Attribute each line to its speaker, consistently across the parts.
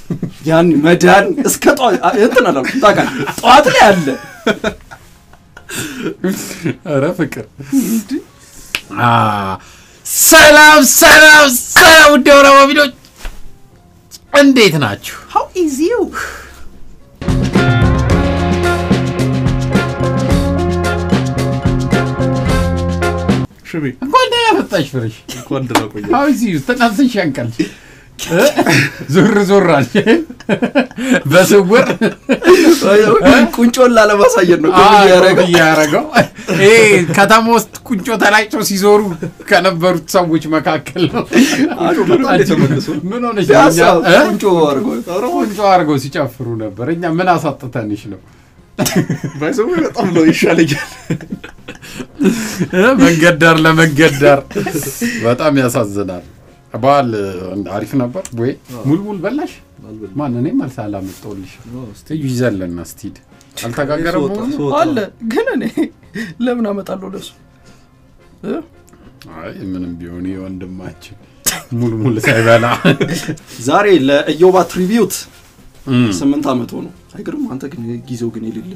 Speaker 1: ያን መዳን እስከ እንትን አላሉ ታውቃለህ ጧት ላይ አለ
Speaker 2: ኧረ ፍቅር ሰላም ደውራው ቪዲዮ እንዴት ናችሁ
Speaker 1: how is you
Speaker 3: ሽቢ
Speaker 2: እንኳን ደህና መጣሽ ፍሬሽ
Speaker 3: እንኳን ደህና ቆየሽ
Speaker 2: how is you ተናንተሽ ያንቀል ዞር አለ በስውር
Speaker 1: ቁንጮን ላለማሳየት ነው
Speaker 2: ያረጋው ከተማ ውስጥ ቁንጮ ተላጭቶ ሲዞሩ ከነበሩት ሰዎች መካከል ነው ምን ሆነሽ ቁንጮ አርጎ ሲጨፍሩ ነበር እኛ ምን አሳጥተንሽ ነው
Speaker 3: ባይዘው በጣም ነው ይሻለኛል
Speaker 2: ለመገዳር በጣም ያሳዝናል ባል አሪፍ ነበር ወይ ሙልሙል በላሽ ማን እኔም አልሳላመጣውልሽ ይዘልና ስቲድ አልተጋገረም
Speaker 1: አለ ግን እኔ ለምን አመጣለሁ ለሱ
Speaker 2: አይ ምንም ቢሆን የወንድማችን ሙልሙል ሳይበላ
Speaker 1: ዛሬ ለኢዮባ ትሪቢዩት 8 አመት ሆኖ አይገርም አንተ ግን ጊዜው ግን ይልል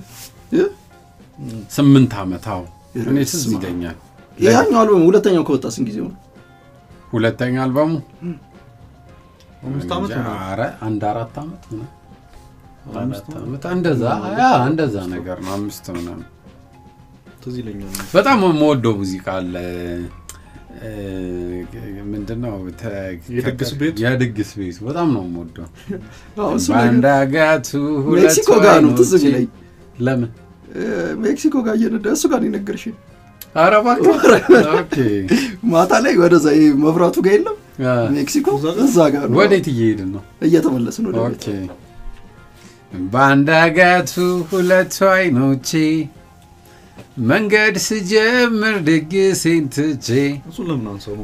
Speaker 2: 8 አመት አው እኔ ትዝ ይለኛል
Speaker 1: ያኛው አልበም ሁለተኛው ከወጣ ስንት ጊዜው ነው
Speaker 2: ሁለተኛ አልበሙ
Speaker 3: 5 አመት ነው
Speaker 2: አረ አንድ 4 አመት ነው 5 አመት እንደዛ ነገር ነው 5 ነው
Speaker 3: ትዝ ይለኛል
Speaker 2: በጣም የምወደው ሙዚቃ አለ ምንድነው የድግስ ቤት በጣም ነው የምወደው ባንዳጋቱ
Speaker 1: ሜክሲኮ ጋር ነው ትዝ ይለኝ
Speaker 2: ለምን
Speaker 1: ሜክሲኮ ጋር እየነዳሱ ጋር ይነገርሽኝ
Speaker 2: አረባክ ኦኬ
Speaker 1: ማታ ላይ ወደዛ መብራቱ ጋር የለም ሜክሲኮ እዛ ጋር ነው
Speaker 2: ወዴት እየሄድን ነው
Speaker 1: እየተመለስን ነው
Speaker 2: ኦኬ ባንዳጋቱ ሁለት አይኖቼ መንገድ ስጀምር ድግሴን ትቼ
Speaker 3: እሱ ለምን አንሰማው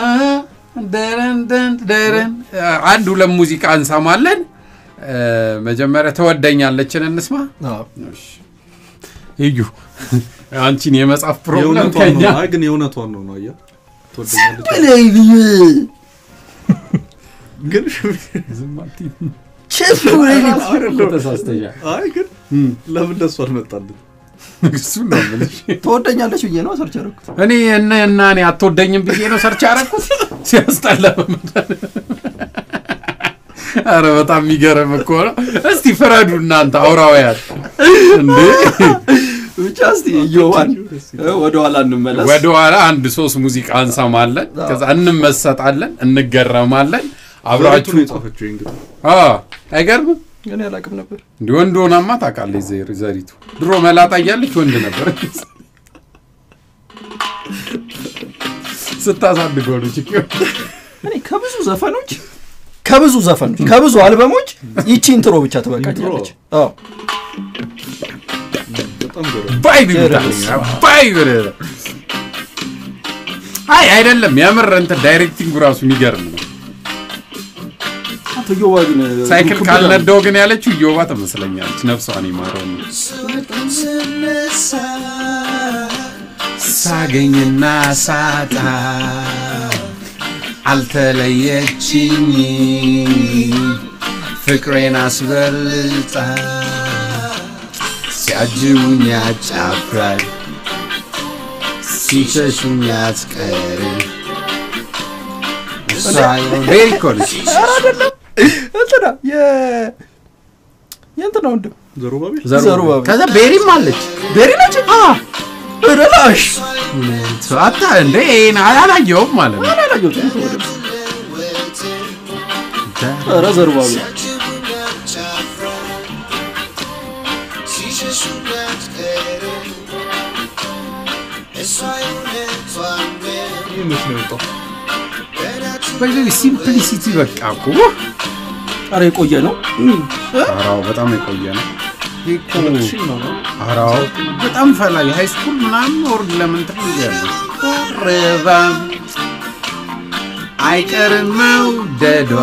Speaker 2: ደረን አንዱ ለሙዚቃ እንሰማለን መጀመሪያ ተወደኛለችን እንስማ እሺ እዩ አንቺን የመጻፍ ፕሮብለም ከኛ
Speaker 3: አይ ግን የውነቷን ነው አያ ተወደኛለች ግን
Speaker 2: ዝማቲ
Speaker 1: ቼፍ
Speaker 2: ተሳስተኛ
Speaker 3: አይ ግን ለምን ደስ አልመጣልኝ
Speaker 2: እሱ ነው ማለት
Speaker 1: ተወደኛለች ብዬ ነው ሰርች አረኩት
Speaker 2: እኔ እኔ አትወደኝም ብዬ ነው ሰርች አረኩት ሲያስጠላ አረ በጣም ይገርም እኮ ነው እስቲ ፍረዱ እናንተ አውራውያን እንዴ
Speaker 1: ብቻ እስቲ ዮዋን ወደኋላ እንመለስ
Speaker 2: ወደኋላ አንድ 3 ሙዚቃ እንሰማለን ከዛ እንመሰጣለን እንገረማለን አብራችሁ
Speaker 3: ጻፈችው እንግዲህ
Speaker 2: አይገርም
Speaker 1: እኔ አላቅም ነበር
Speaker 2: እንዴ ወንድ ሆናማ ታውቃለች ዘሪቱ ድሮ መላጣ ያለች ወንድ ነበር ስታሳድገው ነው
Speaker 1: እኔ ከብዙ አልበሞች ይቺ ኢንትሮ ብቻ ተበቃኛለች
Speaker 3: በጣም
Speaker 2: ባይብር አይደለም ያምር እንት ዳይሬክቲንግ ራሱ የሚገርም ነው
Speaker 1: አትዮባ ግን
Speaker 2: ሳይክል ካልነዳው ግን ያለችው ዮባ ተመስለኛለች ነፍሷን ይማረው ሳገኝና ሳጣ አልተለየችኝ ፍቅሬን አስበልጣ ሲያጅቡኝ ያጫፍራል ሲሸሹኝ ያስቀር ሳይሆን ቤሪኮልሽ
Speaker 1: አይደለም እንትና የእንትና ወንድም
Speaker 3: ዘሩባቤል
Speaker 2: ከዛ ቤሪም አለች
Speaker 1: ቤሪ ነች እረላሽ
Speaker 2: አታ እንዴ አላየውም ማለት ነው
Speaker 1: አላየውም ኧረ ዘሩባቤል
Speaker 2: በዚህ ሲምፕሊሲቲ በቃ እኮ
Speaker 1: አረ የቆየ ነው
Speaker 2: አራው በጣም የቆየ ነው አራው በጣም ፈላይ ሃይ ስኩል ምናምን ወር ለምን ትፈልጋለህ ረባ አይቀርም ደዷ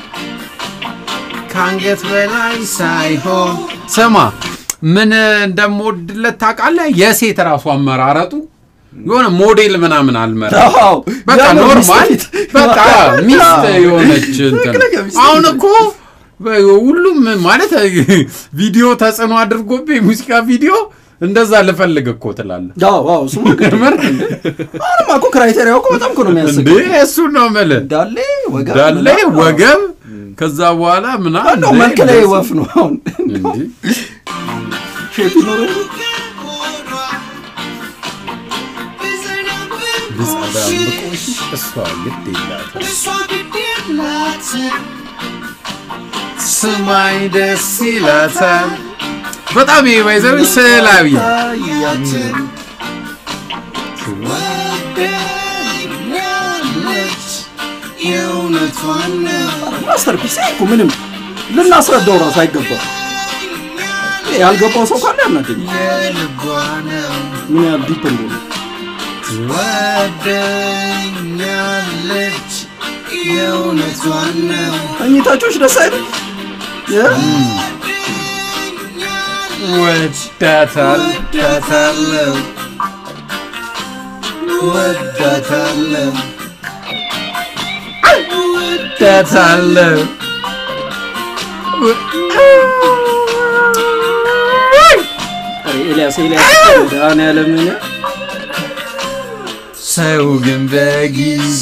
Speaker 2: ካንገት በላይ ሳይሆን ሰማ ምን እንደምወድለት ታውቃለህ የሴት ራሱ አመራረጡ የሆነ ሞዴል ምናምን አልመረጠው በቃ ኖርማል በቃ ሚስት የሆነች እንትን አሁን እኮ ሁሉም ማለት ቪዲዮ ተጽዕኖ አድርጎብኝ ሙዚቃ ቪዲዮ እንደዛ ልፈልግ እኮ ትላለህ
Speaker 1: አዎ እሱ ማከተመር አሁን ማኮ ክራይቴሪያው እኮ በጣም እኮ ነው የሚያስቀው
Speaker 2: እንዴ እሱ ነው ማለት ዳሌ ወገብ ከዛ በኋላ ምናምን
Speaker 1: ነው መልክ ላይ ወፍ ነው አሁን እንዴ ሼፕ ነው
Speaker 2: ቢጻዳም በቆሽ እሷ ግዴላት ስማይ ደስ ይላታል በጣም ይወይዘው ሰላቢ
Speaker 1: ማስተርፒስ እኮ ምንም ልናስረዳው ራሱ አይገባም ያልገባው ሰው ካለ ያናደኝ ምን ያህል ዲፕ እንደሆነ ወደኛለች የእውነቷን ነው እኝታቾች ደስ አይደል
Speaker 2: ወዳታለሁ
Speaker 1: ኤልያስ ዳን ያለምን
Speaker 2: ሰው ግን በጊዜ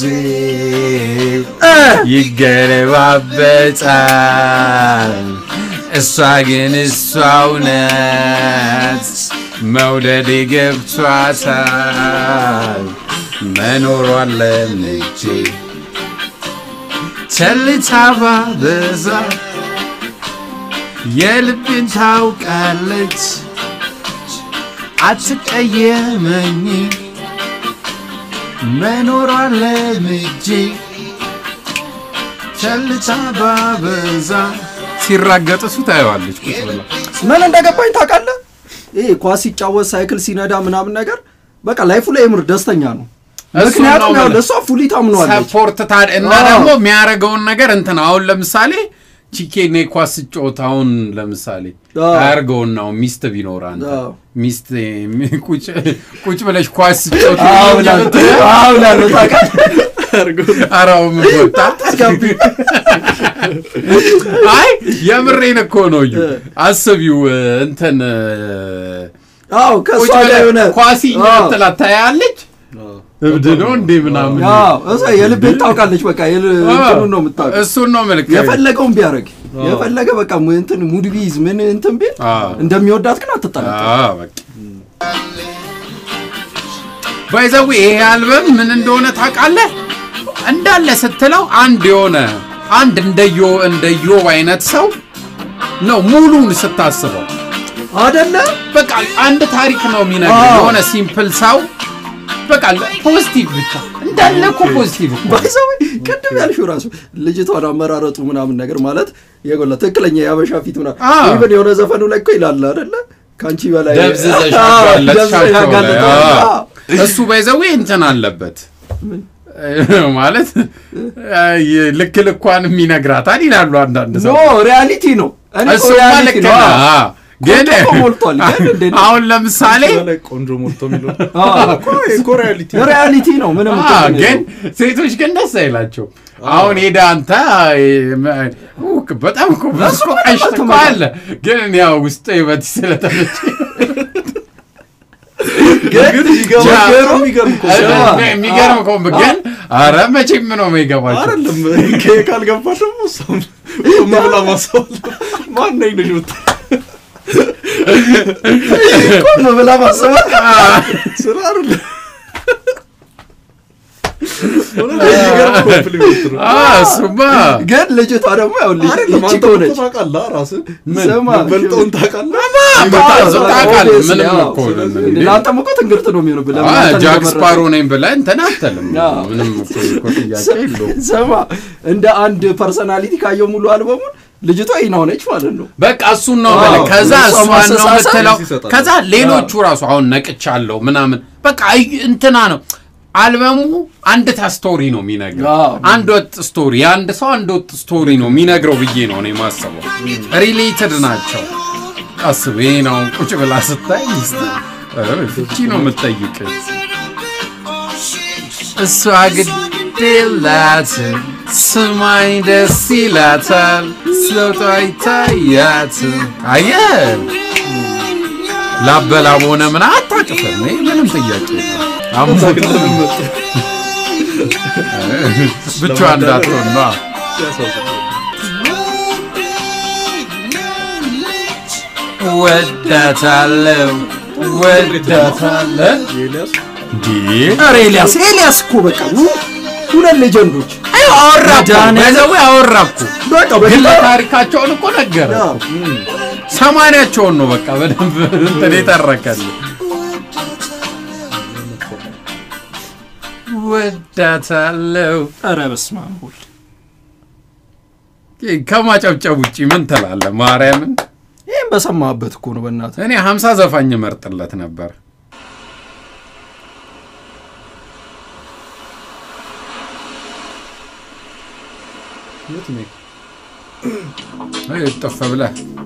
Speaker 2: ይገለባበጣል እሷ ግን እሷው ናት መውደድ ገብቷታል መኖሯን ለምጄ ቸልታ ባበዛ የልቤን ታውቃለች አትቀየመኝ መኖሯን ለምጄ ቸልታ ባበዛ ሲራገጥሱ ታየዋለች ቁጭ ብላ
Speaker 1: ምን እንደገባኝ ታውቃለህ ይሄ ኳስ ሲጫወት ሳይክል ሲነዳ ምናምን ነገር በቃ ላይፉ ላይ ምር ደስተኛ ነው ምክንያቱም ያው ለሷ ፉሊ ታምኗለች
Speaker 2: ሰፖርት ታድ እና ደግሞ የሚያረጋውን ነገር እንትን አሁን ለምሳሌ ቺኬኔ ኳስ ጫወታውን ለምሳሌ አርገውና ሚስት ቢኖር አንተ ሚስት ቁጭ ብለሽ ኳስ ጫወታው
Speaker 1: አውላለሁ ታውቃለህ
Speaker 2: አራው ምንወጣ ተስጋቢ አይ የምሬን እኮ ነው አስቢው እንትን
Speaker 1: ከሷ ላይ ሆነ
Speaker 2: ኳስ ይጥላታያለች እብድ ነው እንዴ ምናምን
Speaker 1: እሷ የልቤን ታውቃለች በቃ እንትኑ ነው የምታውቀው
Speaker 2: እሱን ነው መልክ
Speaker 1: የፈለገውን ቢያረግ የፈለገ በቃ እንትን ሙድ ቢዝ ምን እንትን ቢል እንደሚወዳት ግን አትጠራጠር
Speaker 2: በቃ ባይዘው ይሄ አልበም ምን እንደሆነ ታውቃለህ እንዳለ ስትለው አንድ እንደዮ አይነት ሰው ነው ሙሉን ስታስበው
Speaker 1: አይደለ
Speaker 2: በቃ አንድ ታሪክ ነው የሚነግረው የሆነ ሲምፕል ሰው በቃ ፖዚቲቭ ብቻ እንዳለ ፖዚቲቭ
Speaker 1: ባይዘው ቅድም ያልሽው ራሱ ልጅቷን አመራረጡ ምናምን ነገር ማለት የጎላ ትክክለኛ ያበሻ ፊት ምናምን ኢቭን የሆነ ዘፈኑ ላይ እኮ ይላል አይደለ ካንቺ በላይ
Speaker 2: ደብዘሻጋለች እሱ ባይዘው እንትን አለበት ማለት ልክልኳን የሚነግራታል ይላሉ አንዳንድ ሰው
Speaker 1: ኖ ሪያሊቲ ነው
Speaker 2: እሱ ማለት ግን አሁን ለምሳሌ
Speaker 3: ቆንጆ ሞልቶ የሚለው እኮ
Speaker 1: ሪያሊቲ ነው ምንም
Speaker 2: ግን ሴቶች ግን ደስ አይላቸው አሁን ሄዳ አንተ በጣም እኮ በስኮ አይሽተቃለ ግን ያው ውስጥ ይበት ስለተመቸ
Speaker 1: ግን
Speaker 2: የሚገርም እኮ ግን ኧረ መቼም ነው የማይገባቸው
Speaker 3: አይደለም ካልገባሽ ደግሞ ሰው መብላ ማሰብ ማን ነኝ ነው
Speaker 1: ቆም ብላ ማሰብ
Speaker 3: ስራ አይደል
Speaker 2: እሱማ
Speaker 1: ግን ልጅቷ ደግሞ ያው ልጅ ሆነች
Speaker 3: ታውቃለህ ራስህ
Speaker 1: ስማ
Speaker 3: በልጦን ታውቃለህ
Speaker 2: ምንም እኮ
Speaker 1: ለአንተም እኮ ትንግርት ነው የሚሆንብህ
Speaker 2: ጃክ ስፓሮ ነኝ ብለህ እንትን አትልም ምንም እኮ ጥያቄ የለውም
Speaker 1: ስማ እንደ አንድ ፐርሰናሊቲ ካየው ሙሉ አልበሙን ልጅቷ ይናውነች ማለት ነው
Speaker 2: በቃ እሱን ነው ማለት ከዛ እሷን ነው የምትለው ከዛ ሌሎቹ ራሱ አሁን ነቅቻለሁ ምናምን በቃ እንትና ነው አልበሙ አንድ ስቶሪ ነው የሚነግረው አንድ ወጥ ስቶሪ አንድ ሰው አንድ ወጥ ስቶሪ ነው የሚነግረው ብዬ ነው እኔ ማሰበው ሪሌትድ ናቸው አስቤ ነው ቁጭ ብላ ስታይ ፍቺ ነው የምትጠይቅ እሷ ግን ግድላት ስማኝ ደስ ይላታል ስለቷ ይታያት አየህ ላበላ ሆነ ምን አታጭፈን ምንም ጥያቄ አምሳግለም መጣ ብቻ እንዳትሆን ነው ወዳታለው
Speaker 1: ኤልያስ ኤልያስ እኮ በቃ ሁለት ሌጀንዶች
Speaker 2: አወራኩ በቃ በግል ታሪካቸውን እኮ ነገር ሰማንያቸውን ነው በቃ በደንብ እንትን የተረከለ ወዳታለው
Speaker 1: ኧረ በስመ አብ ወልድ
Speaker 2: ከማጨብጨብ ውጪ ምን ትላለህ ማርያምን
Speaker 1: ይሄን በሰማበት እኮ ነው በእናትህ
Speaker 2: እኔ 50 ዘፋኝ መርጥለት ነበር የት ነው ተፈብላ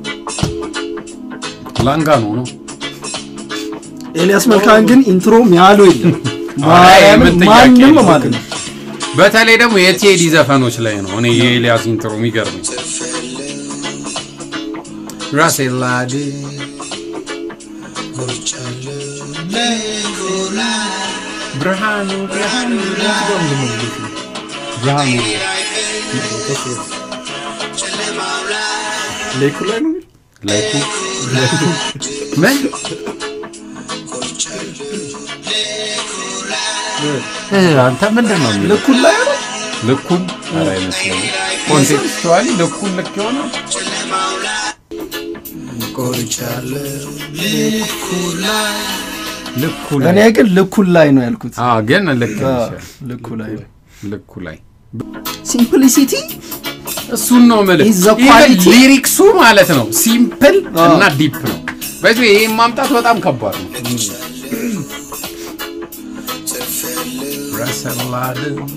Speaker 2: ላንጋኖ ነው
Speaker 1: ኤልያስ መልካን ግን ኢንትሮ ሚያለው የለም ማንም ማለት ነው
Speaker 2: በተለይ ደግሞ የቴዲ ዘፈኖች ላይ ነው እኔ የኤልያስ ኢንትሮ የሚገርመኝ ራሴላዲ ብርሃኑ
Speaker 3: ለኩላይ ነው
Speaker 2: ለኩ ምን አንተ ምንድነው
Speaker 1: ለኩላይ ነው
Speaker 2: ለኩን አይመስልም ኮንቴክስቹዋሊ ለኩን ልክ ሆነ ለኩላይ
Speaker 1: እኔ ግን ለኩላይ ነው ያልኩት
Speaker 2: ግን ለኩላይ ሲምፕሊሲቲ እሱን ነው ማለት ሊሪክሱ ማለት ነው ሲምፕል እና ዲፕ ነው በዚህ ይሄ ማምጣት በጣም ከባድ ነው ራሰላድ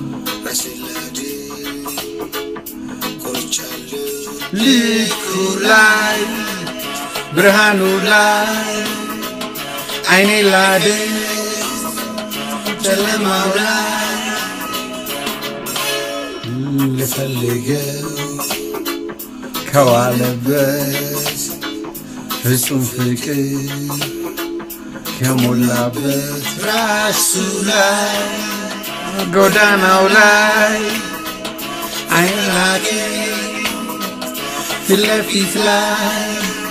Speaker 2: ሊኩላይ ብርሃኑ ላይ አይኔ ላድ ጨለማው ላይ ልፈልገው ከዋለበት ፍጹም ፍቅር ከሞላበት ራሱ ላይ ጎዳናው ላይ አይላቂ ፊት ላይ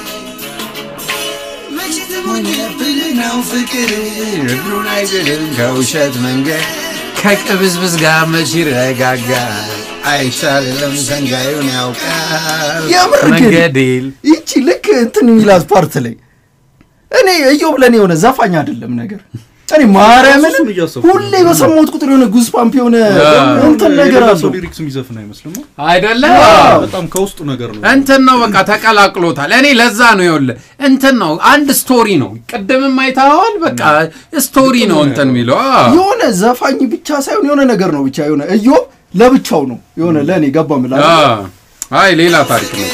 Speaker 2: መቼት ሞኝብልናው ፍቅር እግሩን አይገድም ከውሸት መንገድ ከቅብዝብዝ ጋር መች ይረጋጋል አይቻልም ሰንጋዩን ያውቃል መንገዴል
Speaker 1: ይቺ ልክ እንትን የሚላት ፓርት ላይ እኔ እዮብ ለኔ ሆነ ዘፋኝ አይደለም ነገር እኔ ማርያምን ሁሌ በሰሞት ቁጥር የሆነ ጉስፓምፕ የሆነ እንትን ነገር አለው
Speaker 3: ሊሪክስ የሚዘፍን አይመስልም
Speaker 2: አይደለም
Speaker 3: በጣም ከውስጡ ነገር ነው
Speaker 2: እንትን ነው በቃ ተቀላቅሎታል እኔ ለዛ ነው ይወል እንትን ነው አንድ ስቶሪ ነው ቀደምም አይታዋል በቃ ስቶሪ ነው እንትን ሚለው
Speaker 1: የሆነ ዘፋኝ ብቻ ሳይሆን የሆነ ነገር ነው ብቻ የሆነ እዮብ ለብቻው ነው የሆነ ለኔ ገባ ማለት
Speaker 2: አይ ሌላ ታሪክ ነው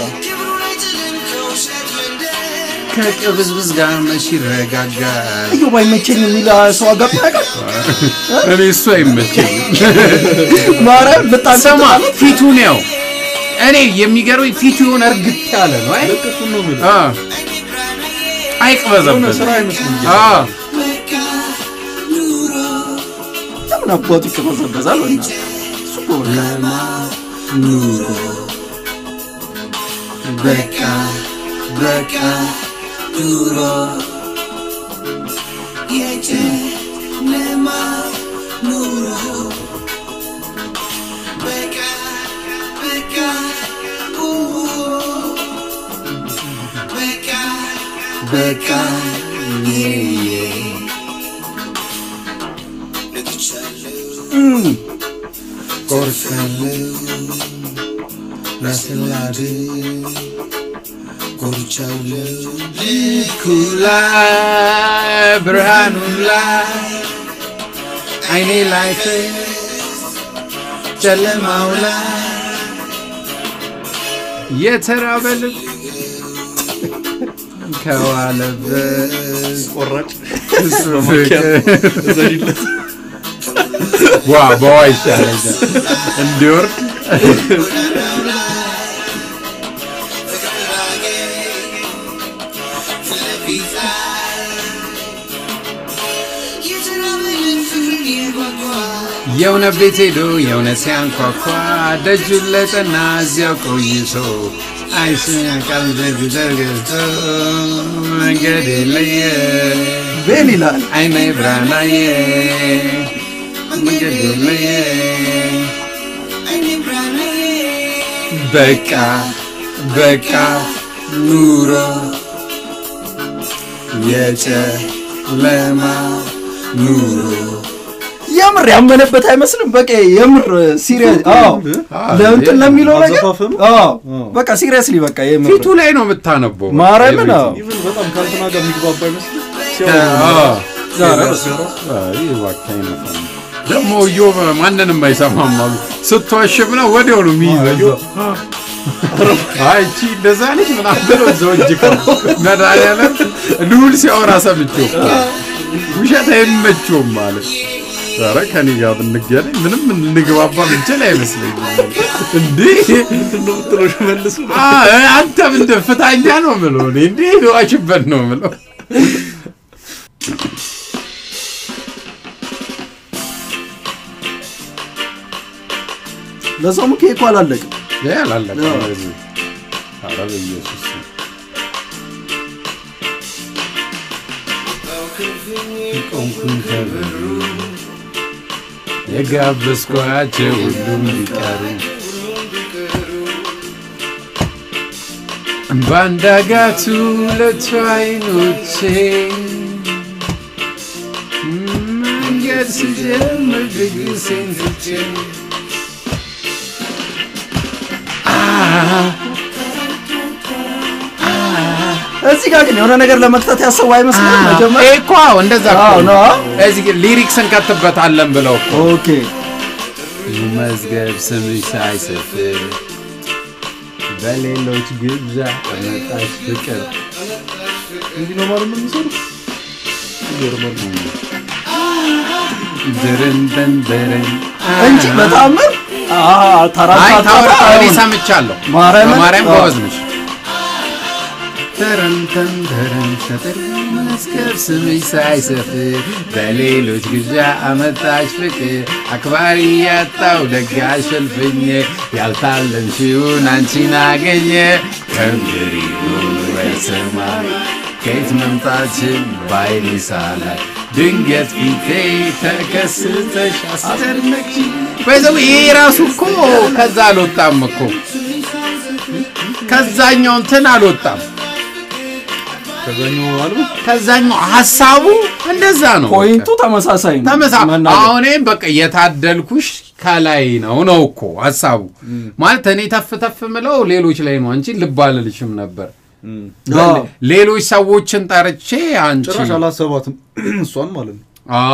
Speaker 2: ከቅብዝብዝ ጋር መች ይረጋጋል
Speaker 1: እዮብ አይመቸኝ የሚላ ሰው አጋጣሚ
Speaker 2: እኔ እሱ አይመቸኝ
Speaker 1: ማርያም በጣም
Speaker 2: ሰማ ፊቱ ነው እኔ የሚገርመኝ ፊቱ የሆነ እርግጥ ያለ ነው አይ
Speaker 3: ለከሱ ነው ማለት
Speaker 2: አይቅበዘበት
Speaker 3: ስራ አይመስልም
Speaker 1: ለምን አባቱ ይቀበዘበዛል ወና ሱቆለማ ኑሮ በቃ ኑሮ የጨለማ ኑሮ በቃ ቆርቻለሁ ራስላድ ቆርቻለሁ ልኩላይ ብርሃኑ ላይ አይኔ ላይ ጨለማው ላይ የተራበል ከዋለበት
Speaker 3: ቆራጭ ዘዲለት
Speaker 2: ዋ በዋይሻ እንዲወርድ የሆነ ቤት ሄዶ የሆነ ሲያንኳኳ ደጁን ለጠና እዚያው ቆይቶ አይስቃል ዘግዘግቶ መንገድ ለየ
Speaker 1: ቤል ይላል
Speaker 2: አይኔ ብራናዬ መንገድ ለየ በቃ በቃ ኑሮ የጨለማ ኑሮ
Speaker 1: የምር ያመነበት አይመስልም በቃ የምር ሲሪየስ ለእንትን ለሚለው ነገር በቃ ሲሪየስሊ በቃ የምር
Speaker 2: ፊቱ ላይ ነው የምታነበው
Speaker 1: ማረም ነው
Speaker 3: ኢቭን በጣም ካልተና ጋር የሚግባባ አይመስልም
Speaker 2: ደግሞ ዮብ ማንንም አይሰማም አሉ ስትዋሽም ነው ወዲያው ነው የሚይዘው አይ እቺ እንደዛ ነች ምናምን ብሎ ዘውጅ መዳያለም ሉል ሲያወራ ሰምቼው ውሸት አይመቸውም ማለት ዛሬ ከኔ ጋር ብንገናኝ ምንም እንግባባ እንችል አይመስለኝም እንዴ
Speaker 3: እንደው ጥሎሽ መልሱ
Speaker 2: አንተ ምን ፍታኛ ነው ምለው እንዴ ዋሽበት ነው ምለው
Speaker 1: ለዛም ኬክ አላለቀም
Speaker 2: ያላለቀም አረብ ኢየሱስ ቆንኩን ከበሩ የጋበዝኳቸው ሁሉም ቢቀሩ ባንዳጋቱ ለቷይኖቼ መንገድ ስጀምር ድግሴን ትቼ
Speaker 1: እዚህ ጋር ግን የሆነ ነገር ለመክተት ያሰው አይመስልም መጀመሪያ
Speaker 2: እኮ እንደዛ ነው እዚህ ሊሪክስን ከተበታለን ብለው
Speaker 1: ኦኬ
Speaker 2: መዝገብ ስምሽ ሳይሰፍር በሌሎች ግብዣ መጣሽ ፍቅር
Speaker 3: እንዲህ ነው ማለት ምን ይሰሩ
Speaker 2: ድርን
Speaker 1: እንጂ በታምር
Speaker 2: ታራታ እኔ ሰምቻለሁ ማርያም ጎዝነሽ ተረን ተጠር መስከር ስምሽ ሳይሰፍር በሌሎች ግብዣ አመጣሽ ፍቅር አክባሪ ያጣው ደጋሽ እልፍኝ ያልታለምሽውን አንቺን አገኘ ከምድር ይሁን ወይ ሰማይ ከየት መምጣትሽን ባይኔ ሳላይ ድንገት ፊቴ ተከስተሽ አስደነቅሽ በዛው ይሄ ራሱ እኮ ከዛ አልወጣም እኮ ከዛኛው እንትን አልወጣም ከዛኛው ሐሳቡ እንደዛ ነው
Speaker 1: ፖይንቱ ተመሳሳይ ነው
Speaker 2: አሁንም በቃ የታደልኩሽ ከላይ ነው እኮ ሐሳቡ ማለት እኔ ተፍተፍ ምለው ሌሎች ላይ ነው አንቺ ልባልልሽም ነበር ሌሎች ሰዎችን ጠርቼ አንቺ
Speaker 3: ጭራሽ አላሰባትም እሷን ማለት ነው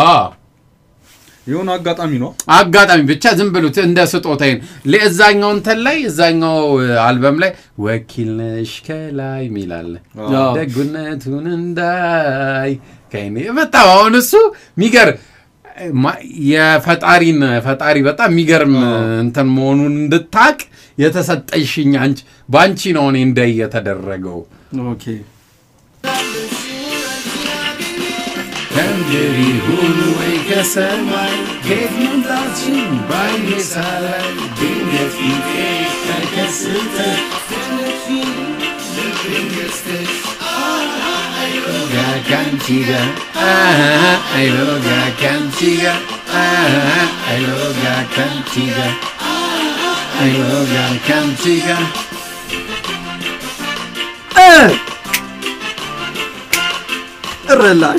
Speaker 3: የሆነ አጋጣሚ
Speaker 2: ብቻ ዝም ብሉት እንደ ስጦታዬን ለዛኛው እንትን ላይ እዛኛው አልበም ላይ ወኪል ነሽ ከላይ ሚላል ደግነቱን እንዳይ ከኔ በጣም አሁን እሱ ሚገር ፈጣሪ በጣም ሚገርም እንትን መሆኑን እንድታቅ የተሰጠሽኝ አንቺ ባንቺ ነው እኔ እንደይ የተደረገው
Speaker 1: ኦኬ
Speaker 2: ከምድር ይሁን ወይ ከሰማይ ከየት መምጣትሽን ባይኔ ሳላይ ድንገት ፊቴ ተከስተ ከአንቺ ጋር አይሎጋ ከአንቺ ጋር አይሎጋ ከአንቺ ጋር አይሎጋ ከአንቺ ጋር
Speaker 1: እረላሽ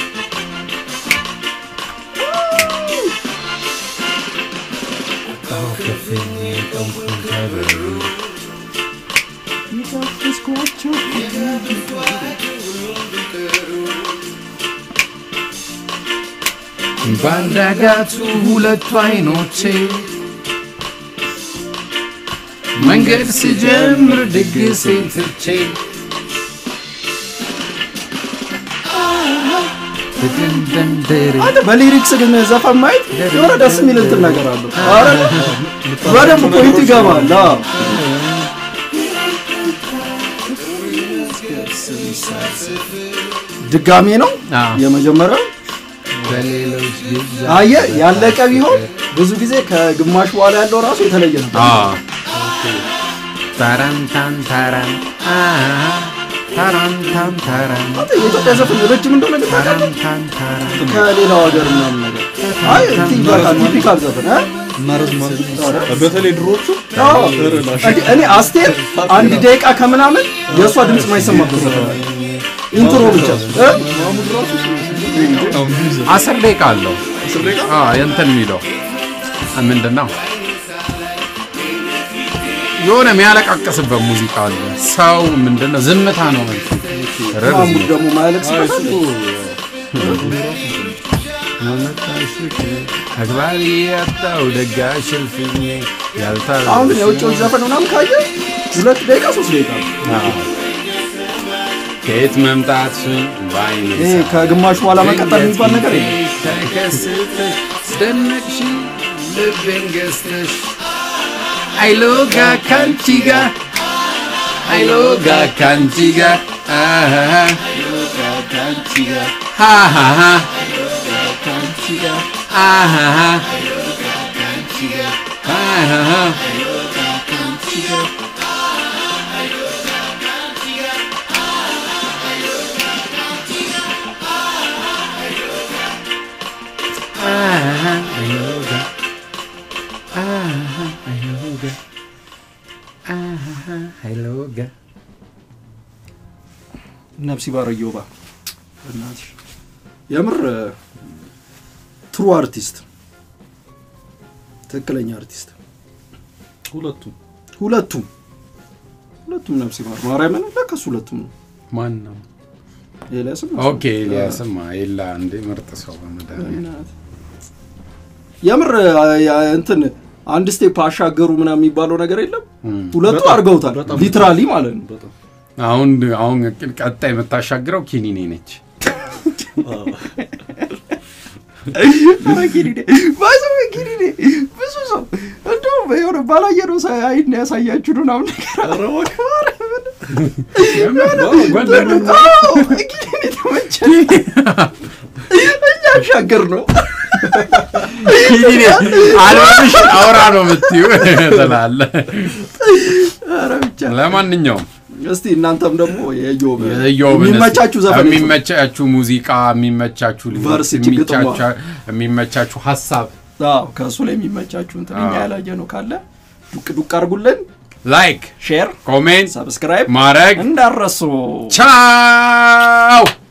Speaker 2: ባንዳጋቱ ሁለቱ አይኖቼ መንገድ ስጀምር ድግሴን ትቼ
Speaker 1: አንተ በሊሪክስ ግን ዘፈን ማየት የሆነ ደስ የሚል እንትን ነገር አለው። አረ በደንብ ፖይንት ይገባል። ድጋሜ ነው የመጀመሪያው አየ ያለቀ ቢሆን ብዙ ጊዜ ከግማሽ በኋላ ያለው ራሱ የተለየ ነው።
Speaker 2: ታራን ታን ታራን ታራን ታን ታራን
Speaker 1: የኢትዮጵያ ዘፈን ረጅም እንደሆነ ታራን ታን ታራን ከሌላው ሀገር ምናምን ነገር አይ ቲፒካል ዘፈን
Speaker 3: በተለይ ድሮቹ
Speaker 1: እኔ አስቴር አንድ ደቂቃ ከምናምን የእሷ ድምፅ ማይሰማበት ዘፈን ኢንትሮ ብቻ
Speaker 3: ማሙድ ራሱ
Speaker 2: 10 ደቂቃ አለው። የእንትን የሚለው ምንድነው የሆነ የሚያለቃቅስበት ሙዚቃ አለ። ሰው ምንድነው ዝምታ ነው ማለት
Speaker 1: ማሙድ ደግሞ ማያለቅስበት
Speaker 2: አግባሪ ያጣው ደጋሽ ፍኝ ያልታው
Speaker 1: አሁን የውጭው ዘፈን ምናምን ካየ 2 ደቂቃ 3 ደቂቃ
Speaker 2: ከየት መምጣት ባይኔ
Speaker 1: ከግማሽ በኋላ መቀጠል የሚባል ነገር የለም።
Speaker 2: ተከስተሽ ደነቅሽ ልቤን ገዝተሽ አይሎጋ ካንቺጋ አይሎጋ ካንቺጋ አይሎጋ ካንቺጋ ሃሃሃ ካንቺጋ አሃሃ ካንቺጋ ሃሃሃ ካንቺጋ አይሎጋ
Speaker 1: ነፍሲ ባረዮባ እናት የምር ትሩ አርቲስት ትክክለኛ አርቲስት ሁለቱም ነፍሲ ባር ማርያምን ለከሱ ሁለቱም ነው።
Speaker 2: ማን ነው?
Speaker 1: ኤልያስም
Speaker 2: ኦኬ ኤልያስም አይላ እንደ ምርጥ ሰው በመዳን
Speaker 1: የምር እንትን አንድ ስቴፕ አሻገሩ ምናምን የሚባለው ነገር የለም። ሁለቱ አርገውታል ሊትራሊ ማለት ነው።
Speaker 2: አሁን ቀጣይ የምታሻግረው ኪኒኔ ነች።
Speaker 1: ኪኒኔ ብዙ ሰው እንደው በየሆነ ባላየነው አይን ያሳያችሁ ነው ምናምን ነገር ኪኒኔ ተመቸ እያሻገር ነው
Speaker 2: ኪኒኔ አልባሽ አውራ ነው የምትይው ተላለ።
Speaker 1: ኧረ ብቻ
Speaker 2: ለማንኛውም
Speaker 1: እስቲ እናንተም ደግሞ የዮብ የሚመቻችሁ ዘፈን
Speaker 2: የሚመቻችሁ ሙዚቃ የሚመቻችሁ ሊቨርስ የሚመቻችሁ ሐሳብ
Speaker 1: ከሱ ላይ የሚመቻችሁ እንትን እኛ ያላየነው ካለ ዱቅ አድርጉልን።
Speaker 2: ላይክ
Speaker 1: ሼር
Speaker 2: ኮሜንት
Speaker 1: ሰብስክራይብ
Speaker 2: ማድረግ
Speaker 1: እንዳረሱ።
Speaker 2: ቻው